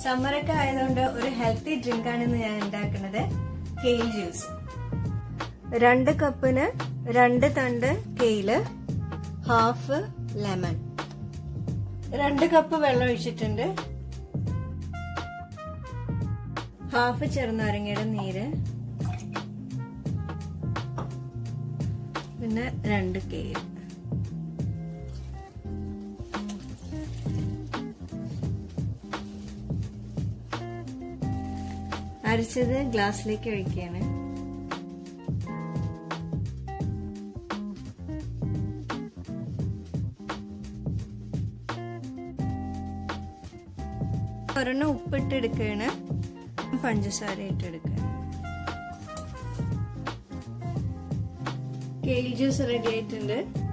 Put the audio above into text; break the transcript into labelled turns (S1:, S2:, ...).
S1: സമ്മറൊക്കെ ആയതുകൊണ്ട് ഒരു healthy drink ആണ് ഞാൻ ഉണ്ടാക്കുന്നത്. കെയിൽ ജ്യൂസ്. 2 കപ്പിന് 2 തണ്ട് കെയില്, ഹാഫ് ലെമൺ, 2 കപ്പ് വെള്ളം ഒഴിച്ചിട്ടുണ്ട്, ഹാഫ് ചെറുനാരങ്ങയുടെ നീര്, പിന്നെ 2 കെയിൽ. അരച്ചത് ഗ്ലാസ്സിലേക്ക് ഒഴിക്കുകയാണ്. ഒരെണ്ണം ഉപ്പിട്ടെടുക്കുകയാണ്, പഞ്ചസാര ഇട്ടെടുക്കുകയാണ്. കെയിൽ ജ്യൂസ് റെഡി ആയിട്ടുണ്ട്.